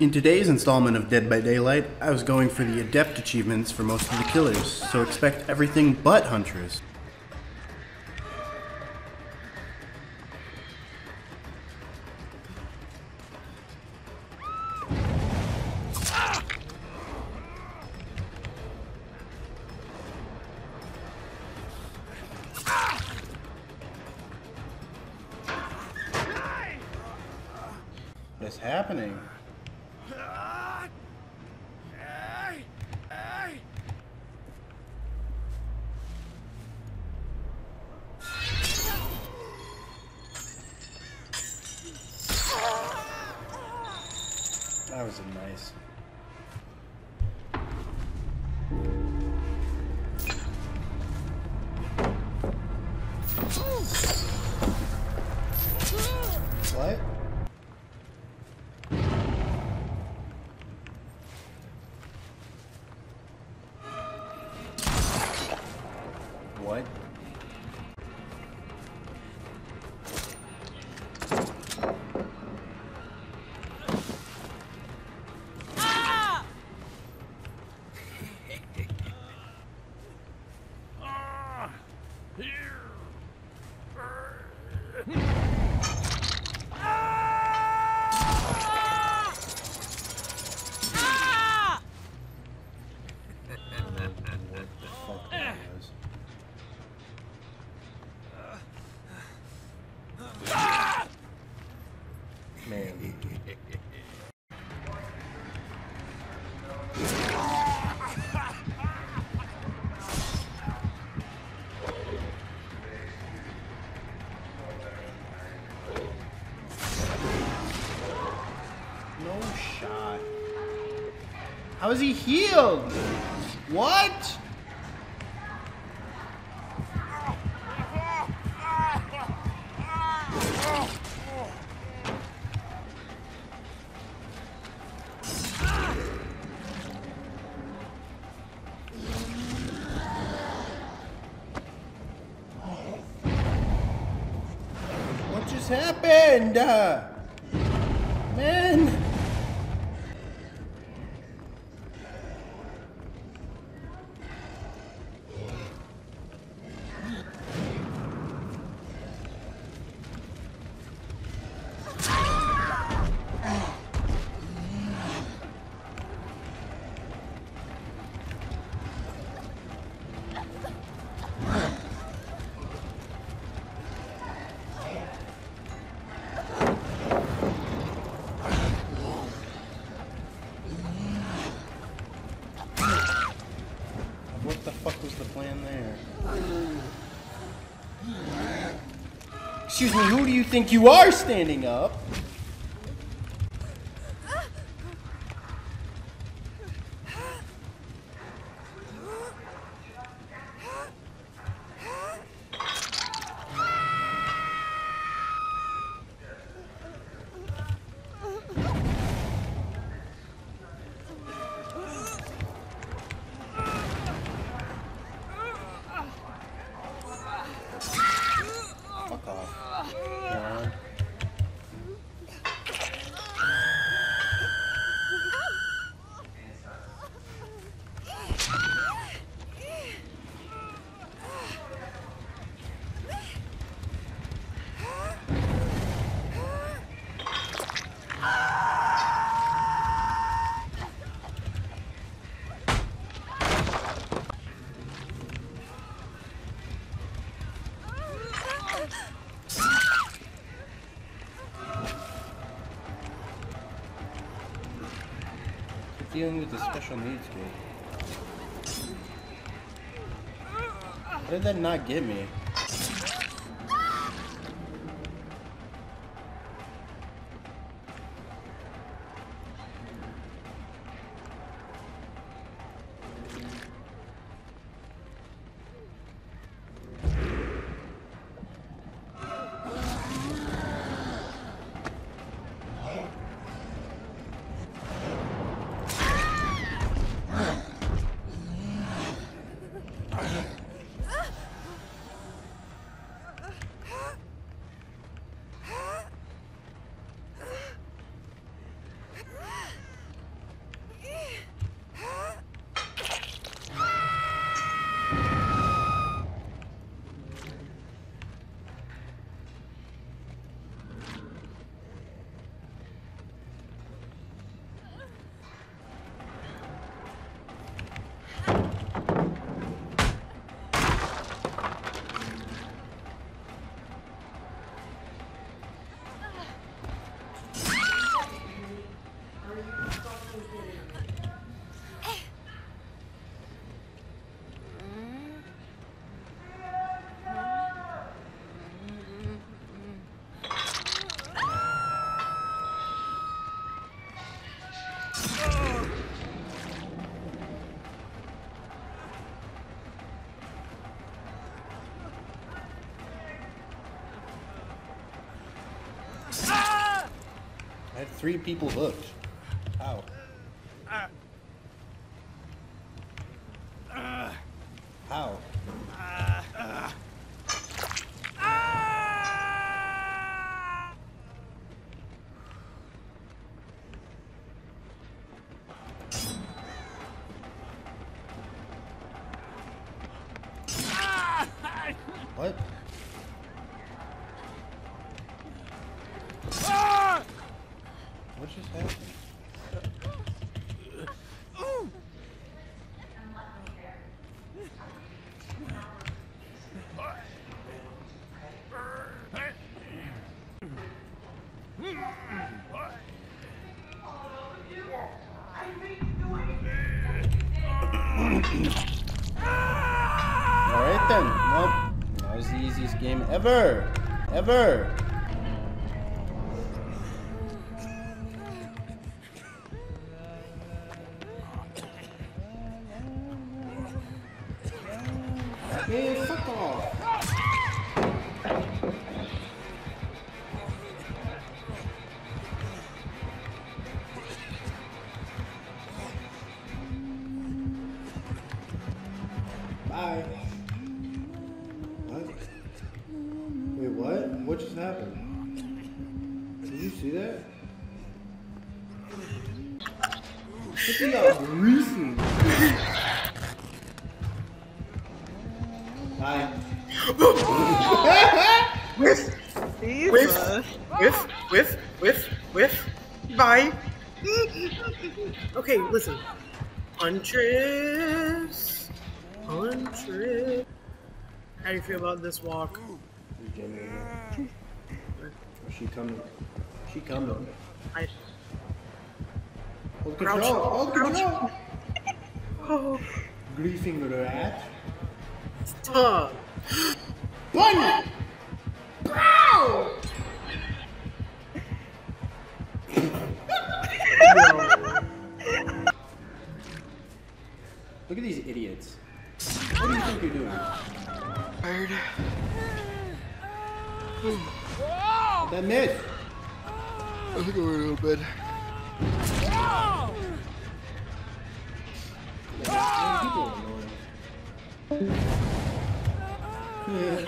In today's installment of Dead by Daylight, I was going for the Adept achievements for most of the killers, so expect everything but Hunters. What's happening? That was nice. What? What? Man. No shot. How is he healed? What? What just happened? Man. What the fuck was the plan there? Excuse me, who do you think you are standing up? Fuck off. Moron. Dealing with the special needs group. How did that not get me? 3 people hooked. Ow. How? What? What just happened? Alright then. Well, that was the easiest game ever. Ever. Man, fuck off. Bye. What? Wait, what? What just happened? Did you see that? Look at y'all greasy. Bye. Whiff. Bye. Okay, listen. Huntress. How do you feel about this walk? She coming. She coming. Hold Crouch. control. Hold control. Oh, Griefing rat. stop. Bunny! Growl! Look at these idiots. What do you think you're doing? Tired. That miss. I think I'm ready to bed. People are annoying.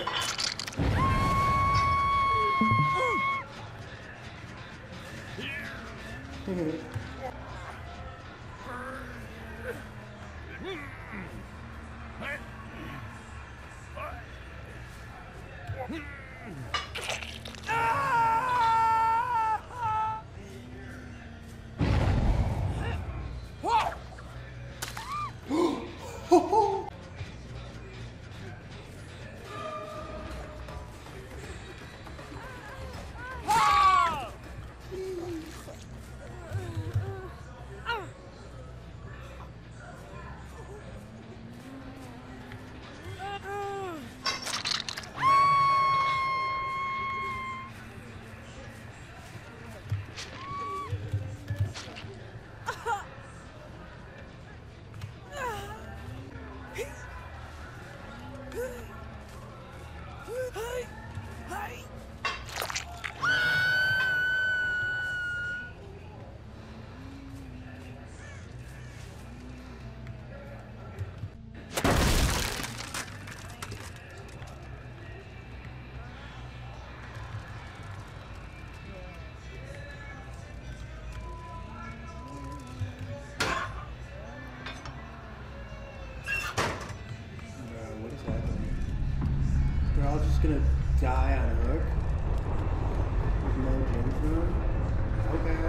We're all just gonna die on a hook with no gems room? Okay.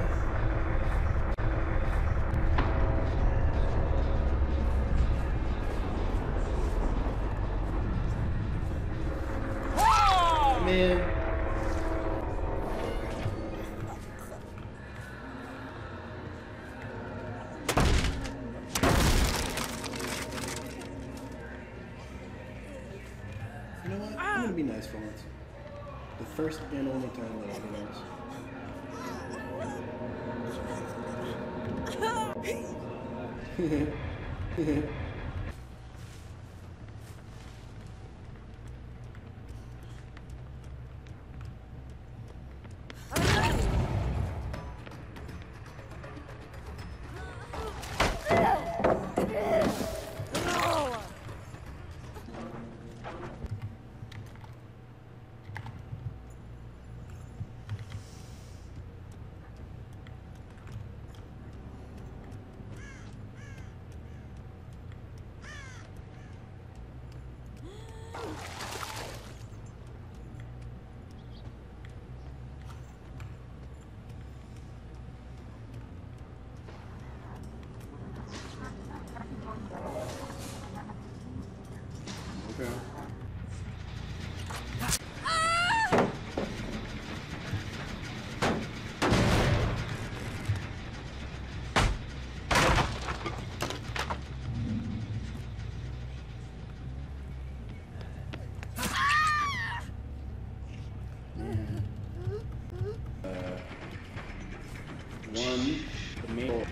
Man. You know what? I'm gonna be nice for once. The first and only time that I'll be nice.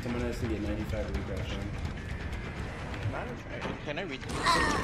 Someone has to get 95 refresh on. Can I read this?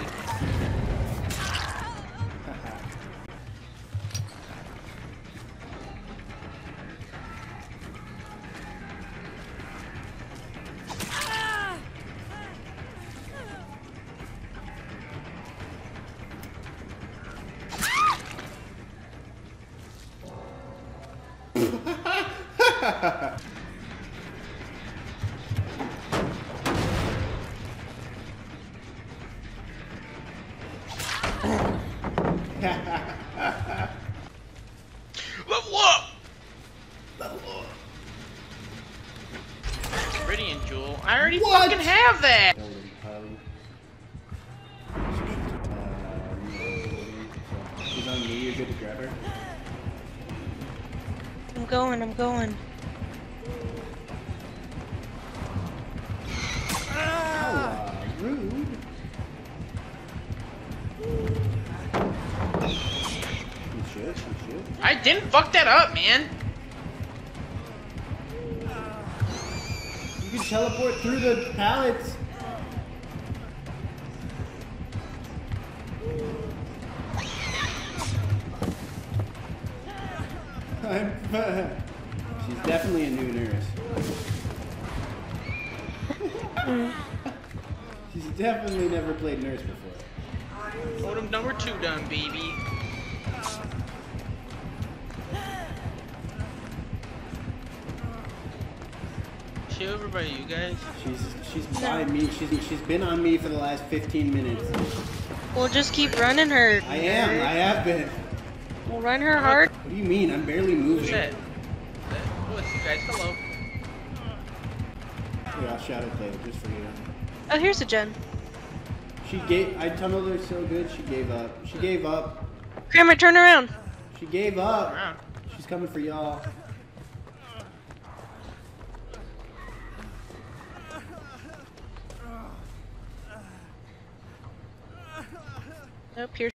Radiant Jewel. I already fucking have that! She's on me, you're good to grab her. I'm going. Rude. You should. I didn't fuck that up, man! You can teleport through the pallets. She's definitely a new nurse. She's definitely never played nurse before. Totem number 2 done, baby. She over by you guys? She's by me. She's been on me for the last 15 minutes. We'll just keep running her. I have been. We'll run her hard. What do you mean? I'm barely moving. Who's that? What's you guys? Hello. Here, I'll shadowplay it just for you. Oh, here's a gen. I tunneled her so good, she gave up. Kramer, turn around. She gave up. Around. She's coming for y'all. Nope, here's